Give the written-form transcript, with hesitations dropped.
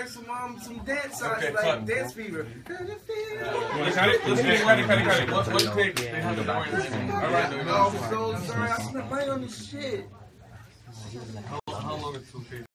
like some dance songs, like Dance Fever. Cut it? What click they have the boring? Alright, no, I'm so sorry. I spent money on this shit. How long is 2 feet?